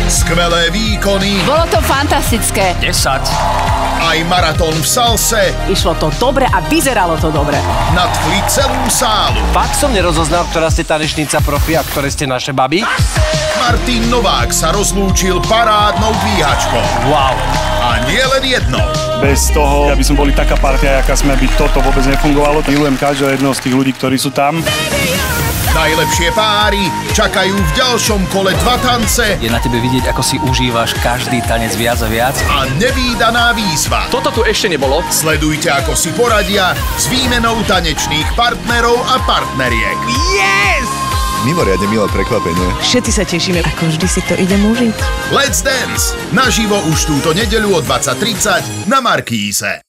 Skvelé výkony. Bolo to fantastické. 10. Aj maratón v salse. Išlo to dobre a vyzeralo to dobre. Nadchli celú sálu. Fakt som nerozoznal, ktorá ste tanečnica profi a ktoré ste naše baby. Martin Novák sa rozlúčil parádnou dvíhačkou. Wow. A nie len jednou. Bez toho, aby sme boli taká partia, aká sme, by toto vôbec nefungovalo. Milujem každého jedného z tých ľudí, ktorí sú tam. Najlepšie páry čakajú v ďalšom kole 2 tance. Je na tebe vidieť, ako si užívaš každý tanec viac a viac. A nevídaná výzva. Toto tu ešte nebolo. Sledujte, ako si poradia s výmenou tanečných partnerov a partneriek. Yes! Mimoriadne milé prekvapenie. Všetci sa tešíme, ako vždy si to idem užiť. Let's Dance! Naživo už túto nedeľu o 20:30 na Markíze.